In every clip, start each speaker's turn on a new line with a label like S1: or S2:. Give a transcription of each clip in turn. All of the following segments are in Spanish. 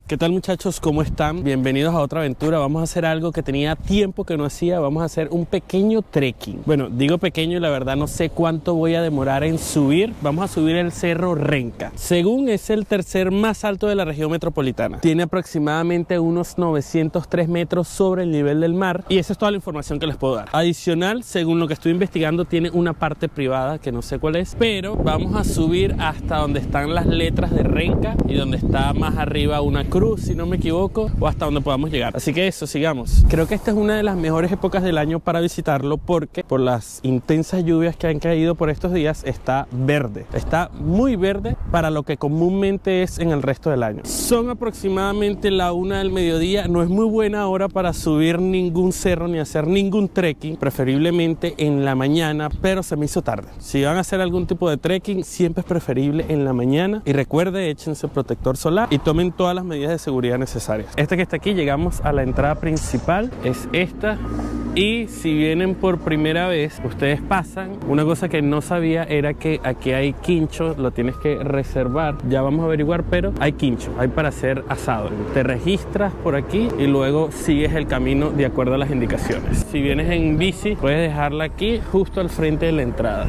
S1: ¿Qué tal, muchachos? ¿Cómo están? Bienvenidos a otra aventura. Vamos a hacer algo que tenía tiempo que no hacía. Vamos a hacer un pequeño trekking. Bueno, digo pequeño y la verdad no sé cuánto voy a demorar en subir. Vamos a subir el Cerro Renca. Según es el tercer más alto de la región metropolitana. Tiene aproximadamente unos 903 metros sobre el nivel del mar. Y esa es toda la información que les puedo dar. Adicional, según lo que estoy investigando, tiene una parte privada que no sé cuál es. Pero vamos a subir hasta donde están las letras de Renca y donde está más arriba una cruz, si no me equivoco, o hasta donde podamos llegar. Así que eso, sigamos. Creo que esta es una de las mejores épocas del año para visitarlo porque por las intensas lluvias que han caído por estos días está verde. Está muy verde para lo que comúnmente es en el resto del año. Son aproximadamente la 1 del mediodía. No es muy buena hora para subir ningún cerro ni hacer ningún trekking, preferiblemente en la mañana, pero se me hizo tarde. Si van a hacer algún tipo de trekking, siempre es preferible en la mañana. Y recuerde, échense protector solar y tomen todas las medidas de seguridad necesarias. Esta que está aquí, llegamos a la entrada principal, es esta. Y si vienen por primera vez, ustedes pasan. Una cosa que no sabía era que aquí hay quincho, lo tienes que reservar. Ya vamos a averiguar, pero hay quincho, hay para hacer asado. Te registras por aquí y luego sigues el camino de acuerdo a las indicaciones. Si vienes en bici, puedes dejarla aquí justo al frente de la entrada.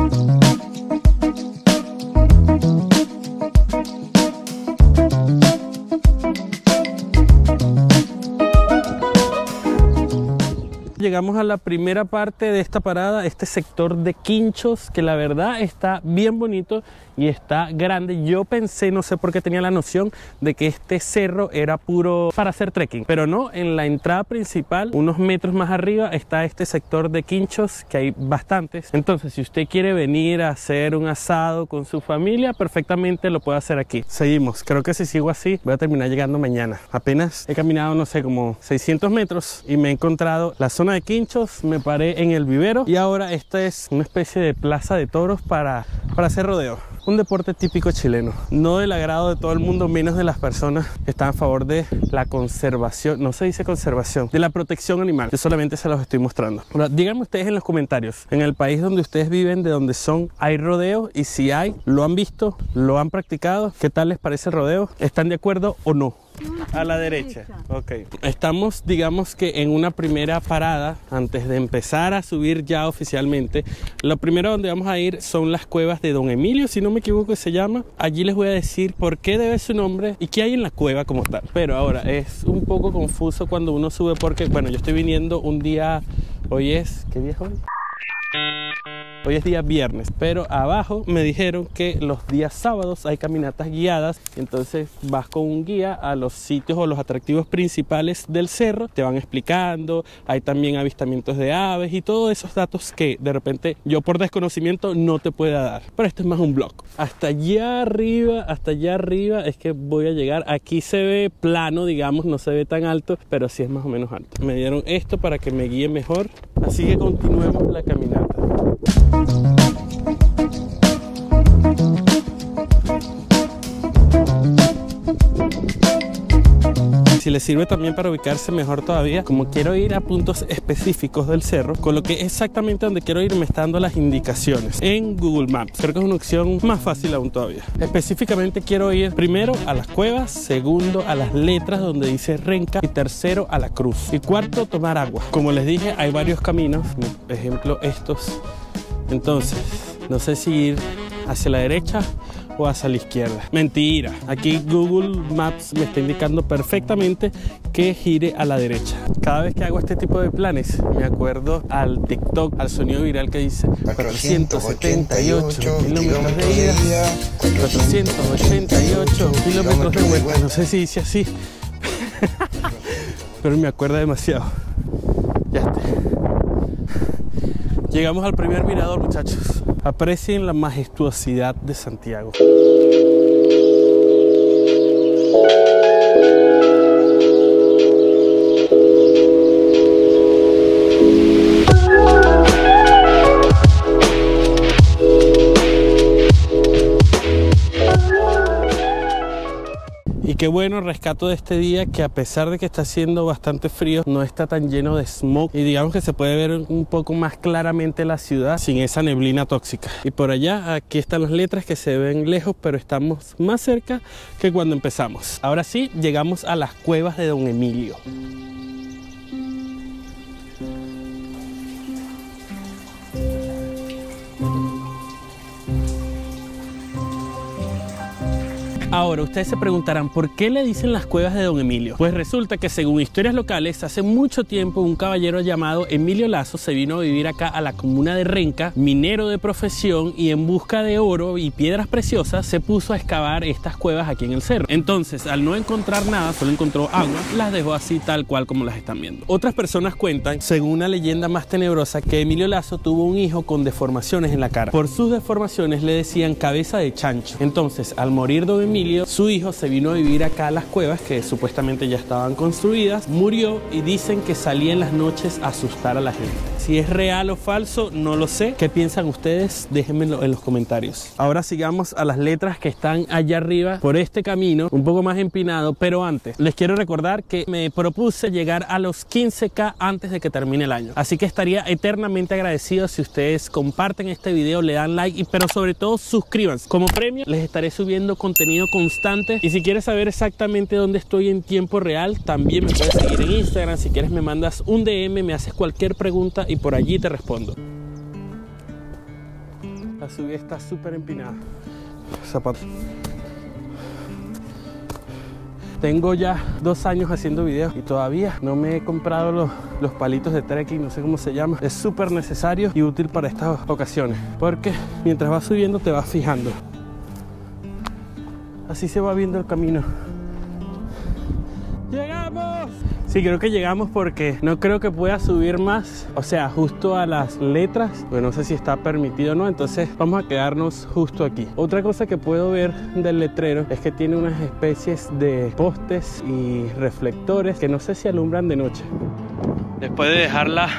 S1: Llegamos a la primera parte de esta parada, este sector de quinchos, que la verdad está bien bonito y está grande. Yo pensé, no sé por qué tenía la noción de que este cerro era puro para hacer trekking, pero no, en la entrada principal, unos metros más arriba, está este sector de quinchos, que hay bastantes. Entonces, si usted quiere venir a hacer un asado con su familia, perfectamente lo puede hacer aquí. Seguimos, creo que si sigo así, voy a terminar llegando mañana. Apenas he caminado, no sé, como 600 metros y me he encontrado la zona de quinchos, me paré en el vivero y ahora esta es una especie de plaza de toros para hacer rodeo. Un deporte típico chileno, no del agrado de todo el mundo, menos de las personas que están a favor de la conservación, no se dice conservación, de la protección animal. Yo solamente se los estoy mostrando. Ahora, díganme ustedes en los comentarios, en el país donde ustedes viven, de donde son, ¿hay rodeo? Y si hay, ¿lo han visto? ¿Lo han practicado? ¿Qué tal les parece el rodeo? ¿Están de acuerdo o no? A la derecha. Ok. Estamos, digamos que en una primera parada antes de empezar a subir ya oficialmente. Lo primero donde vamos a ir son las cuevas de Don Emilio, si no me equivoco se llama. Allí les voy a decir por qué debe su nombre y qué hay en la cueva como tal. Pero ahora es un poco confuso cuando uno sube porque, bueno, yo estoy viniendo un día, hoy es, ¿qué día es hoy? Hoy es día viernes, pero abajo me dijeron que los días sábados hay caminatas guiadas, entonces vas con un guía a los sitios o los atractivos principales del cerro, te van explicando, hay también avistamientos de aves y todos esos datos que de repente yo por desconocimiento no te pueda dar, pero esto es más un blog. Hasta allá arriba es que voy a llegar. Aquí se ve plano, digamos, no se ve tan alto, pero sí es más o menos alto. Me dieron esto para que me guíe mejor, así que continuemos la caminata. Si les sirve también para ubicarse mejor todavía, como quiero ir a puntos específicos del cerro, coloqué exactamente donde quiero ir, me está dando las indicaciones en Google Maps. Creo que es una opción más fácil aún todavía. Específicamente quiero ir primero a las cuevas, segundo a las letras donde dice Renca y tercero a la cruz. Y cuarto, tomar agua. Como les dije, hay varios caminos, por ejemplo estos. Entonces, no sé si ir hacia la derecha o hacia la izquierda. Mentira, aquí Google Maps me está indicando perfectamente que gire a la derecha. Cada vez que hago este tipo de planes me acuerdo al TikTok, al sonido viral que dice 478 kilómetros de ida, 488 kilómetros de vuelta. No sé si dice así, pero me acuerda demasiado. Ya está. Llegamos al primer mirador, muchachos. Aprecien la majestuosidad de Santiago. qué bueno, rescato de este día que a pesar de que está haciendo bastante frío, no está tan lleno de smoke y digamos que se puede ver un poco más claramente la ciudad sin esa neblina tóxica. Y por allá, aquí están las letras que se ven lejos, pero estamos más cerca que cuando empezamos. Ahora sí, llegamos a las cuevas de Don Emilio. Ahora, ustedes se preguntarán, ¿por qué le dicen las cuevas de Don Emilio? Pues resulta que según historias locales, hace mucho tiempo un caballero llamado Emilio Lazo se vino a vivir acá a la comuna de Renca, minero de profesión, y en busca de oro y piedras preciosas se puso a excavar estas cuevas aquí en el cerro. Entonces, al no encontrar nada, solo encontró agua, las dejó así tal cual como las están viendo. Otras personas cuentan, según una leyenda más tenebrosa, que Emilio Lazo tuvo un hijo con deformaciones en la cara. Por sus deformaciones le decían cabeza de chancho. Entonces, al morir Don Emilio, su hijo se vino a vivir acá a las cuevas que supuestamente ya estaban construidas, murió y dicen que salía en las noches a asustar a la gente. Si es real o falso, no lo sé. ¿Qué piensan ustedes? Déjenmelo en los comentarios. Ahora sigamos a las letras que están allá arriba por este camino, un poco más empinado, pero antes les quiero recordar que me propuse llegar a los 15K antes de que termine el año. Así que estaría eternamente agradecido si ustedes comparten este video, le dan like, pero sobre todo suscríbanse. Como premio les estaré subiendo contenido constante, y si quieres saber exactamente dónde estoy en tiempo real, también me puedes seguir en Instagram. Si quieres me mandas un DM, me haces cualquier pregunta y por allí te respondo. La subida está súper empinada. Zapatos. Tengo ya 2 años haciendo videos y todavía no me he comprado los palitos de trekking, no sé cómo se llama. Es súper necesario y útil para estas ocasiones, porque mientras vas subiendo te vas fijando. Así se va viendo el camino. ¡Llegamos! Sí, creo que llegamos porque no creo que pueda subir más. O sea, justo a las letras. Pues no sé si está permitido o no. Entonces vamos a quedarnos justo aquí. Otra cosa que puedo ver del letrero es que tiene unas especies de postes y reflectores que no sé si alumbran de noche. Después de dejarla...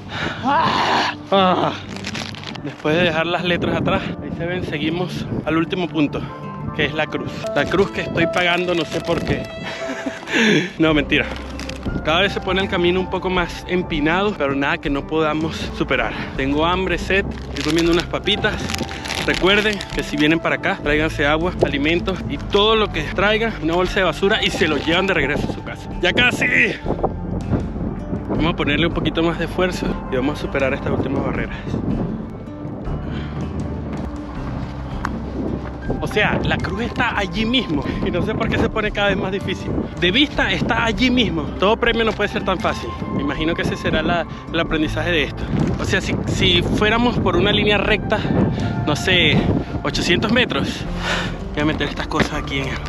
S1: Después de dejar las letras atrás, ahí se ven, seguimos al último punto, que es la cruz. La cruz que estoy pagando, no sé por qué. No, mentira. Cada vez se pone el camino un poco más empinado, pero nada que no podamos superar. Tengo hambre, sed, estoy comiendo unas papitas. Recuerden que si vienen para acá, tráiganse agua, alimentos y todo lo que traigan, una bolsa de basura, y se los llevan de regreso a su casa. ¡Ya casi! Vamos a ponerle un poquito más de esfuerzo y vamos a superar estas últimas barreras. O sea, la cruz está allí mismo y no sé por qué se pone cada vez más difícil. De vista está allí mismo. Todo premio no puede ser tan fácil. Me imagino que ese será el aprendizaje de esto. O sea, si fuéramos por una línea recta, no sé, 800 metros. Voy a meter estas cosas aquí en el...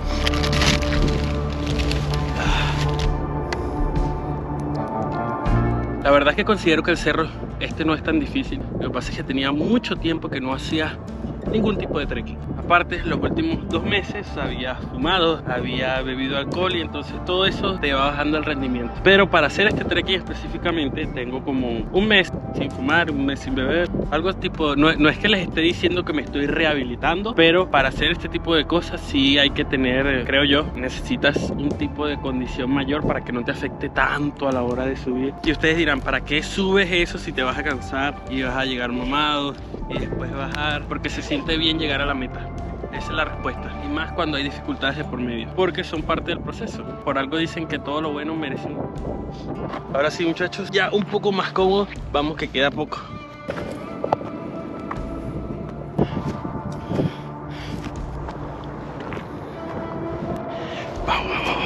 S1: La verdad es que considero que el cerro este no es tan difícil. Lo que pasa es que tenía mucho tiempo que no hacía ningún tipo de trekking. Aparte, los últimos 2 meses había fumado, había bebido alcohol, y entonces todo eso te va bajando el rendimiento. Pero para hacer este trekking específicamente tengo como un mes sin fumar, un mes sin beber, algo tipo, no es que les esté diciendo que me estoy rehabilitando, pero para hacer este tipo de cosas sí hay que tener, creo yo, necesitas un tipo de condición mayor para que no te afecte tanto a la hora de subir. Y ustedes dirán, ¿para qué subes eso si te vas a cansar y vas a llegar mamado y después bajar? Porque se siente bien llegar a la meta. Esa es la respuesta, y más cuando hay dificultades de por medio, porque son parte del proceso. Por algo dicen que todo lo bueno merece un... Ahora sí, muchachos, ya un poco más cómodo. Vamos, que queda poco. Vamos, vamos.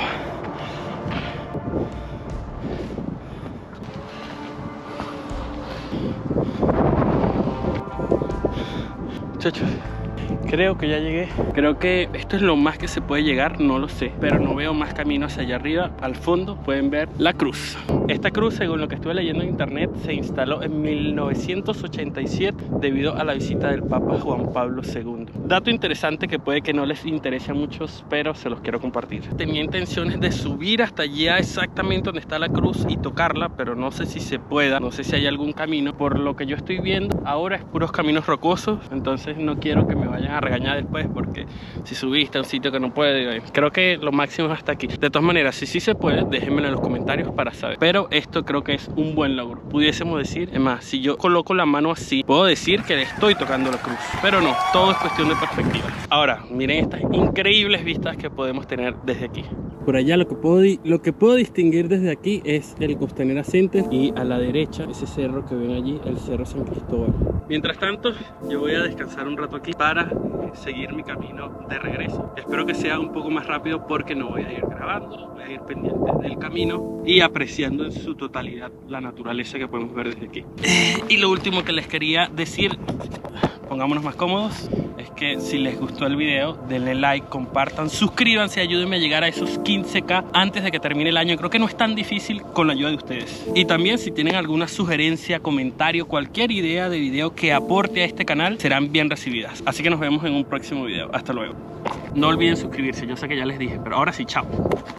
S1: Muchachos, creo que ya llegué. Creo que esto es lo más que se puede llegar, no lo sé, pero no veo más camino hacia allá arriba. Al fondo pueden ver la cruz. Esta cruz, según lo que estuve leyendo en internet, se instaló en 1987 debido a la visita del Papa Juan Pablo II. Dato interesante que puede que no les interese a muchos, pero se los quiero compartir. Tenía intenciones de subir hasta allá exactamente donde está la cruz y tocarla, pero no sé si se pueda, no sé si hay algún camino. Por lo que yo estoy viendo ahora es puros caminos rocosos, entonces no quiero que me vayan a regañar después porque si subiste a un sitio que no puede, creo que lo máximo es hasta aquí. De todas maneras, si sí se puede, déjenmelo en los comentarios para saber. Pero esto creo que es un buen logro. Pudiésemos decir, es más, si yo coloco la mano así, puedo decir que le estoy tocando la cruz. Pero no, todo es cuestión de perspectiva. Ahora, miren estas increíbles vistas que podemos tener desde aquí. Por allá lo que puedo distinguir desde aquí es el Costanera Center y a la derecha ese cerro que ven allí, el Cerro San Cristóbal. Mientras tanto, yo voy a descansar un rato aquí para seguir mi camino de regreso. Espero que sea un poco más rápido porque no voy a ir grabando, voy a ir pendiente del camino y apreciando en su totalidad la naturaleza que podemos ver desde aquí. Y lo último que les quería decir, pongámonos más cómodos, es que si les gustó el video, denle like, compartan, suscríbanse, ayúdenme a llegar a esos 15K antes de que termine el año. Creo que no es tan difícil con la ayuda de ustedes. Y también si tienen alguna sugerencia, comentario, cualquier idea de video que aporte a este canal, serán bien recibidas. Así que nos vemos en un próximo video. Hasta luego. No olviden suscribirse, yo sé que ya les dije, pero ahora sí, chao.